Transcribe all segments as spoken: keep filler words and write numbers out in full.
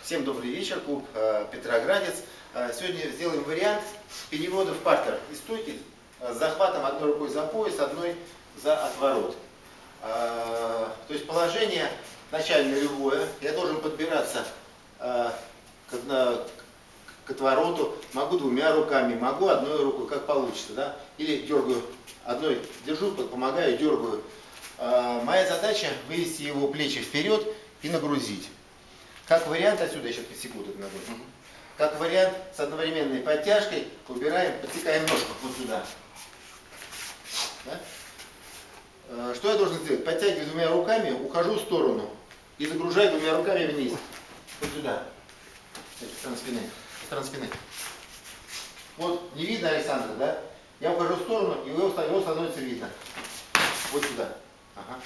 Всем добрый вечер, клуб Петроградец. Сегодня сделаем вариант перевода в партер из стойки с захватом одной рукой за пояс, одной за отворот. То есть положение начальное любое. Я должен подбираться к отвороту. Могу двумя руками, могу одной рукой, как получится. Да? Или дергаю одной, держу, помогаю, дергаю. Моя задача вывести его плечи вперед и нагрузить. Как вариант, отсюда еще подсеку тут ногой. Как вариант, с одновременной подтяжкой убираем, подсекаем ножку вот сюда. Да? Что я должен сделать? Подтягиваю двумя руками, ухожу в сторону и загружаю двумя руками вниз. Вот сюда. Это со стороны спины. Со стороны спины. Вот, не видно Александра, да? Я ухожу в сторону, и его, его становится видно. Вот сюда. Ага.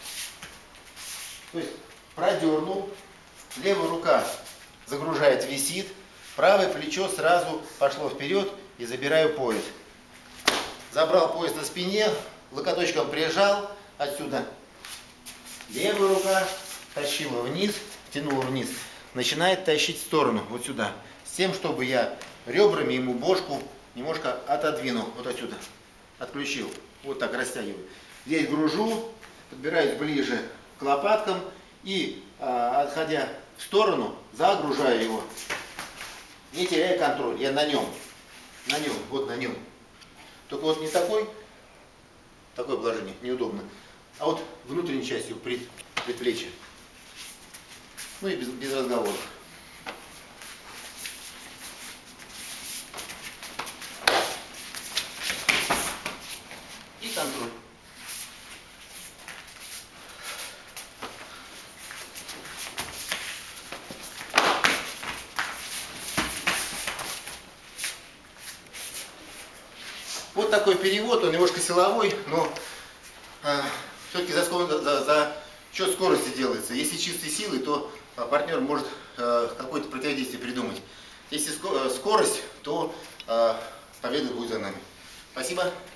То есть продернул. Левая рука загружает, висит, правое плечо сразу пошло вперед и забираю пояс. Забрал пояс на спине, локоточком прижал отсюда. Левая рука тащила вниз, тянула вниз, начинает тащить в сторону, вот сюда. С тем, чтобы я ребрами ему бошку немножко отодвинул, вот отсюда, отключил. Вот так растягиваю. Здесь гружу, подбираюсь ближе к лопаткам и, а, отходя в сторону, загружаю его. Не теряя контроль. Я на нем. На нем. Вот на нем. Только вот не такой, такое положение, неудобно. А вот внутренней частью пред, предплечья. Ну и без, без разговоров. И контроль. Вот такой перевод, он немножко силовой, но э, все-таки за, за, за счет скорости делается. Если чистой силы, то э, партнер может э, какое-то противодействие придумать. Если скорость, то э, победа будет за нами. Спасибо.